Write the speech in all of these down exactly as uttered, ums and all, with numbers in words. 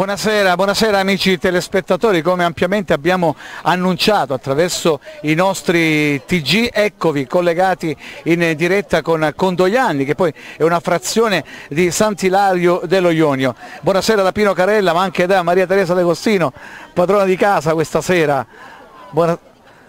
Buonasera, buonasera amici telespettatori, come ampiamente abbiamo annunciato attraverso i nostri T G, eccovi collegati in diretta con Condoglianni, che poi è una frazione di Sant'Ilario dello Ionio. Buonasera da Pino Carella, ma anche da Maria Teresa D'Agostino, padrona di casa questa sera. Buona...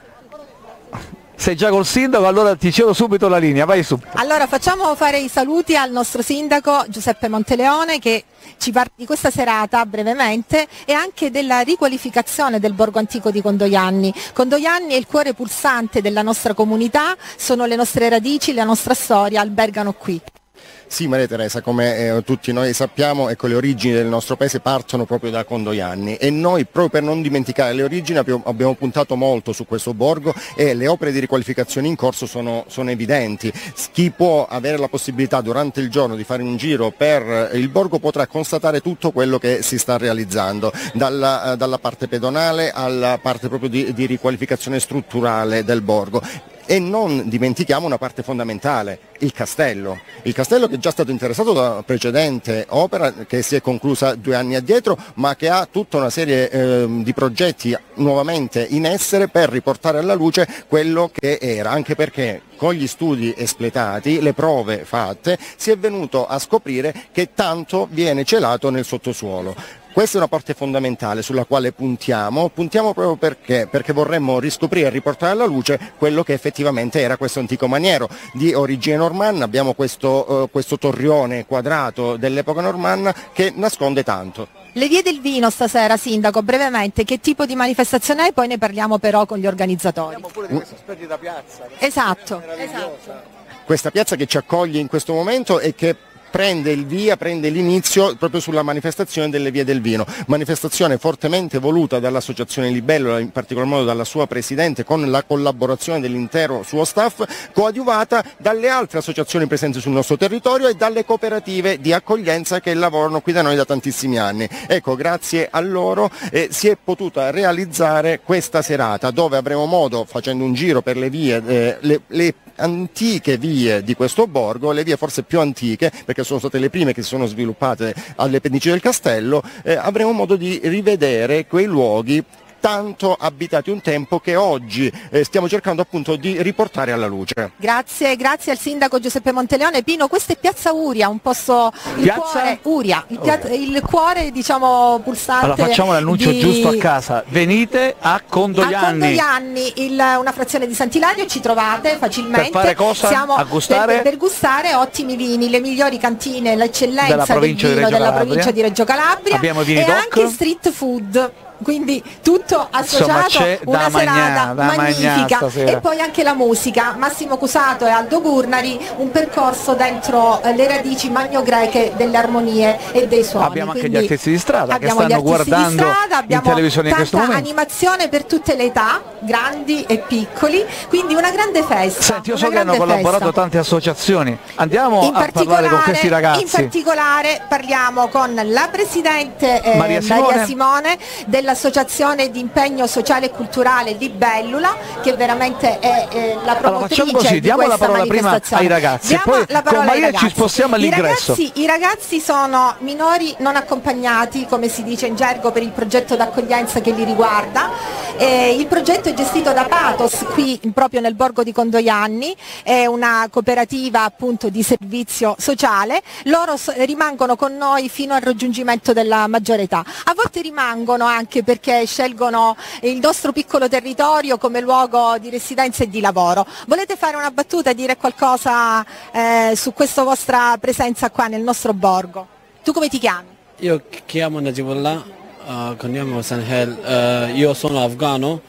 Sei già col sindaco, allora ti cedo subito la linea, vai subito. Allora facciamo fare i saluti al nostro sindaco Giuseppe Monteleone, che ci parla di questa serata brevemente e anche della riqualificazione del borgo antico di Condoglianni. Condoglianni è il cuore pulsante della nostra comunità, sono le nostre radici, la nostra storia albergano qui. Sì, Maria Teresa, come eh, tutti noi sappiamo, ecco, le origini del nostro paese partono proprio da Condoglianni e noi, proprio per non dimenticare le origini, abbiamo, abbiamo puntato molto su questo borgo e le opere di riqualificazione in corso sono, sono evidenti. Chi può avere la possibilità durante il giorno di fare un giro per il borgo potrà constatare tutto quello che si sta realizzando, dalla, dalla parte pedonale alla parte proprio di, di riqualificazione strutturale del borgo. E non dimentichiamo una parte fondamentale, il castello. Il castello che è già stato interessato da una precedente opera che si è conclusa due anni addietro, ma che ha tutta una serie eh, di progetti nuovamente in essere per riportare alla luce quello che era, anche perché con gli studi espletati, le prove fatte, si è venuto a scoprire che tanto viene celato nel sottosuolo. Questa è una parte fondamentale sulla quale puntiamo, puntiamo proprio perché, perché vorremmo riscoprire e riportare alla luce quello che effettivamente era questo antico maniero di origine normanna. Abbiamo questo, uh, questo torrione quadrato dell'epoca normanna che nasconde tanto. Le vie del vino stasera, sindaco, brevemente, che tipo di manifestazione è? Poi ne parliamo però con gli organizzatori. Parliamo pure di questa splendida piazza. Esatto, esatto. Questa piazza che ci accoglie in questo momento e che prende il via, prende l'inizio proprio sulla manifestazione delle vie del vino, manifestazione fortemente voluta dall'associazione Libello, in particolar modo dalla sua presidente, con la collaborazione dell'intero suo staff, coadiuvata dalle altre associazioni presenti sul nostro territorio e dalle cooperative di accoglienza che lavorano qui da noi da tantissimi anni. Ecco, grazie a loro eh, si è potuta realizzare questa serata, dove avremo modo, facendo un giro per le vie, eh, le, le antiche vie di questo borgo, le vie forse più antiche, perché sono state le prime che si sono sviluppate alle pendici del castello, eh, avremo modo di rivedere quei luoghi tanto abitati un tempo che oggi eh, stiamo cercando appunto di riportare alla luce. Grazie, grazie al sindaco Giuseppe Monteleone. Pino, questa è Piazza Uria, un posto, il Piazza? cuore, Uria, il, pia il cuore diciamo pulsante. Allora facciamo l'annuncio di... giusto a casa, venite a Condoglianni. A Condoglianni, il, una frazione di Sant'Ilario, ci trovate facilmente. Per fare cosa? Siamo a gustare? Per, per gustare ottimi vini, le migliori cantine, l'eccellenza della provincia del vino di Reggio della Calabria. provincia di Reggio Calabria. Abbiamo vini e doc. anche street food. Quindi tutto associato, una serata magnifica e poi anche la musica, Massimo Cusato e Aldo Gurnari, un percorso dentro eh, le radici magno-greche delle armonie e dei suoni. Abbiamo anche Quindi gli artisti di strada che abbiamo stanno gli artisti guardando di strada, in televisione in questo tanta momento. animazione per tutte le età, grandi e piccoli, quindi una grande festa. Senti, io so una che hanno collaborato festa. tante associazioni, andiamo in a parlare con questi ragazzi. In particolare parliamo con la presidente eh, Maria Simone, Maria Simone dell'associazione di impegno sociale e culturale Libellula, che veramente è eh, la promotrice. Allora facciamo così, di diamo la parola prima ai ragazzi, diamo poi la parola con Maria ai ragazzi. ci spostiamo all'ingresso. I, I ragazzi sono minori non accompagnati, come si dice in gergo, per il progetto d'accoglienza che li riguarda. Eh, il progetto è gestito da Pathos qui proprio nel borgo di Condoglianni, è una cooperativa appunto di servizio sociale. Loro so rimangono con noi fino al raggiungimento della maggiore età. A volte rimangono anche perché scelgono il nostro piccolo territorio come luogo di residenza e di lavoro. Volete fare una battuta e dire qualcosa eh, su questa vostra presenza qua nel nostro borgo? Tu come ti chiami? Io chiamo Najibullah, uh, cognome Sanhel, uh, io sono afgano,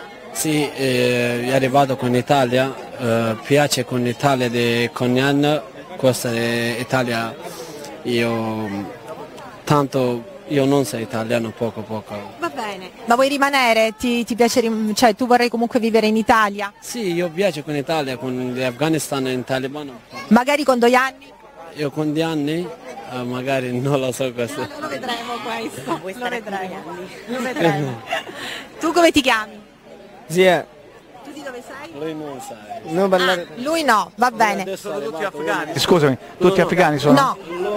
sì, eh, è arrivato con l'Italia, uh, piace con l'Italia di Cognan, questa è Italia, io tanto io non so italiano, poco poco. Va bene, ma vuoi rimanere? Ti, ti piace, cioè tu vorrei comunque vivere in Italia? Sì, io piace con l'Italia, con l'Afghanistan e il Talibano. Magari con due anni? Io con due anni, uh, magari non lo so questo. No, lo vedremo questo, lo vedremo. Lo vedremo. Tu come ti chiami? Zia. Tu di dove sei? Lui non sa. Ah, lui no, va bene. Sono tutti afghani. Scusami, tutti afghani sono? No.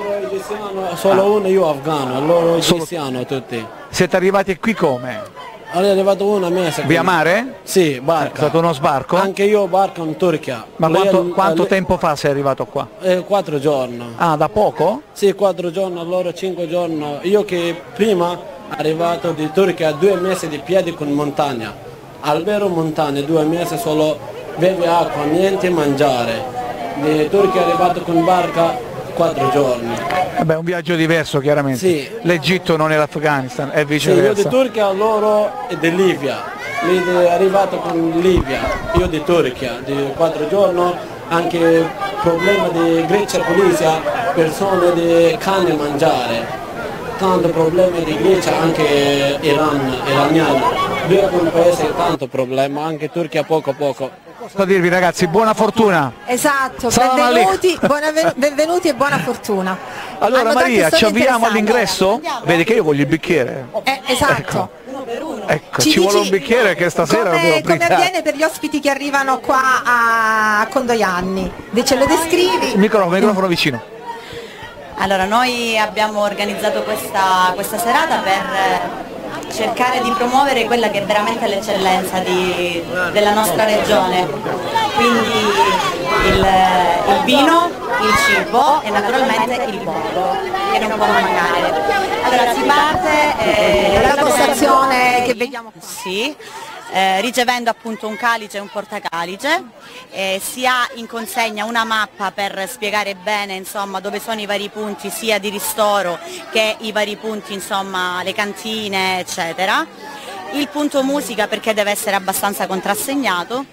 Cristiano, solo uno io afgano, loro Solo- cristiano tutti. Siete arrivati qui come? Allora è arrivato uno a mese. Via mare? Sì, È barca. stato uno sbarco? Anche io barca in Turchia. Ma Lei quanto, al- quanto alle- tempo fa sei arrivato qua? eh, quattro giorni. Ah, da poco? Sì, quattro giorni, loro cinque giorni. Io che prima arrivato di Turchia due mesi di piedi con montagna. Al vero montagna, due mesi solo bevi acqua, niente mangiare. Di Turchia è arrivato con barca quattro giorni. Vabbè, un viaggio diverso chiaramente. Sì. L'Egitto non è l'Afghanistan, è Sì, io viceversa. di Turchia, loro è di Libia. Lì è arrivato con Libia, io di Turchia, di quattro giorni, anche problema di Grecia Tunisia, persone di carne mangiare, tanto problemi di Grecia, anche Iran, iraniani, due un paese tanto problema, anche Turchia poco poco. Posso dirvi ragazzi, buona fortuna. Esatto, Salam benvenuti, buona- benvenuti e buona fortuna. Allora Hanno tante Maria, ci storie avviamo interessanti. all'ingresso? Vedi che io voglio il bicchiere. Eh, esatto. Ecco, ci, vuole un bicchiere che stasera lo devo come, come brindare. avviene per gli ospiti che arrivano qua a Condoianni? De- Ce lo descrivi? Il microfono, il microfono vicino. Allora, noi abbiamo organizzato questa, questa serata per eh, cercare di promuovere quella che è veramente l'eccellenza di- della nostra regione, quindi il, il vino, il cibo e naturalmente il borgo, che non può mancare. Allora si parte eh, La postazione che vediamo qua. sì, eh, ricevendo appunto un calice e un portacalice, eh, si ha in consegna una mappa per spiegare bene insomma dove sono i vari punti sia di ristoro che i vari punti insomma le cantine eccetera, il punto musica perché deve essere abbastanza contrassegnato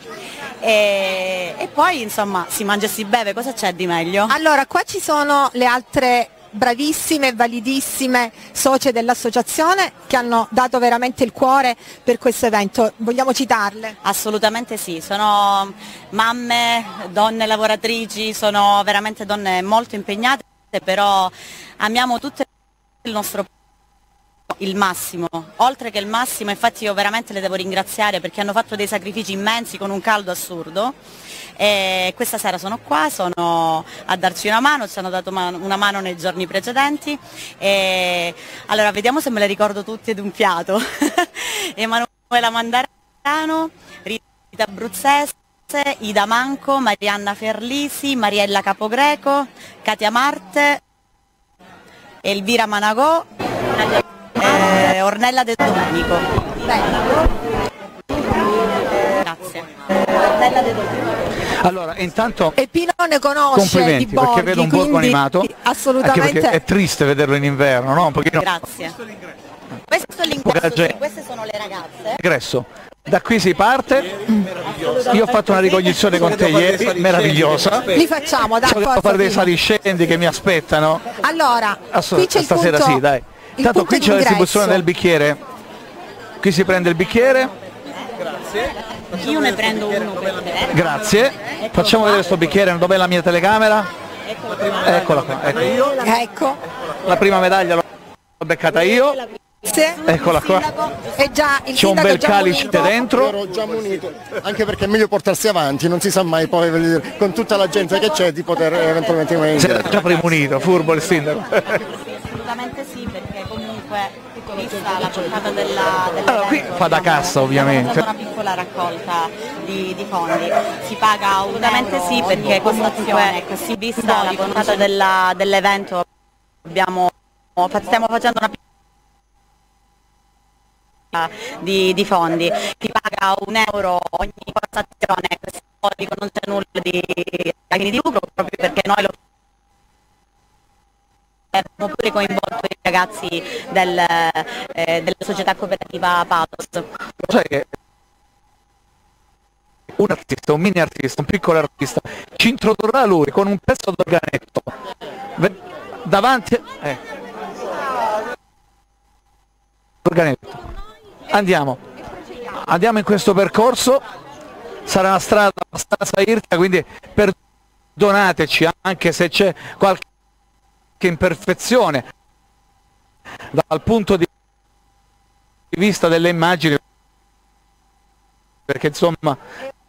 e, e poi insomma si mangia e si beve, cosa c'è di meglio? Allora, qua ci sono le altre bravissime e validissime socie dell'associazione che hanno dato veramente il cuore per questo evento. Vogliamo citarle? Assolutamente sì, sono mamme, donne lavoratrici, sono veramente donne molto impegnate, però amiamo tutte il nostro il massimo, oltre che il massimo, infatti io veramente le devo ringraziare perché hanno fatto dei sacrifici immensi con un caldo assurdo e questa sera sono qua, sono a darci una mano, ci hanno dato man- una mano nei giorni precedenti e allora vediamo se me le ricordo tutte d'un fiato. Emanuela Mandarano, Rita Abruzzese, Ida Manco, Marianna Ferlisi, Mariella Capogreco, Katia Marte, Elvira Managò, eh, Ornella De Domenico. Grazie. Ornella De Domenico. Allora, intanto E Pino ne conosce complimenti di borghi, perché vedo un borgo quindi animato. Anche assolutamente. perché è triste vederlo in inverno, no? Un pochino Grazie. Questo è Poca l'ingresso, gente. sì, queste sono le ragazze. ingresso. Da qui si parte. Io ho fatto una ricognizione con te ieri, meravigliosa. Li facciamo, dai, So che devo forza, fare dei Pino. saliscendi che mi aspettano. Allora, Asso- qui c'è il stasera punto, sì, dai. il Intanto punto qui c'è la d'ingresso. distribuzione del bicchiere. Qui si prende il bicchiere. Io ne prendo uno per te. Grazie. Facciamo vedere sto bicchiere, dov'è la mia telecamera? Eccola qua, ecco. Ecco, La prima medaglia l'ho beccata io. se Eccola qua. è già il C'è un sindaco bel già calice munito. dentro. Ero già munito, anche perché è meglio portarsi avanti, non si sa mai poi voglio dire, con tutta la gente che c'è di poter eventualmente rimanere Si era indietro. già premunito, furbo il sindaco. Assolutamente sì, perché comunque vista la portata della, dell'evento, Allora, qui fa da abbiamo cassa, ovviamente. organizzato una piccola raccolta di, di fondi, si paga assolutamente sì perché comunque così vista la portata della- dell'evento abbiamo, stiamo facendo una piccola di, di fondi, si paga un euro ogni postazione, questo dico, non c'è nulla di, di lucro proprio perché noi lo abbiamo pure coinvolto i ragazzi del, eh, della società cooperativa Pathos. Sai che un artista, un mini artista, un piccolo artista ci introdurrà lui con un pezzo d'organetto Ve- davanti eh. organetto. Andiamo andiamo in questo percorso, sarà una strada abbastanza irta, quindi perdonateci anche se c'è qualche imperfezione dal punto di vista delle immagini, perché insomma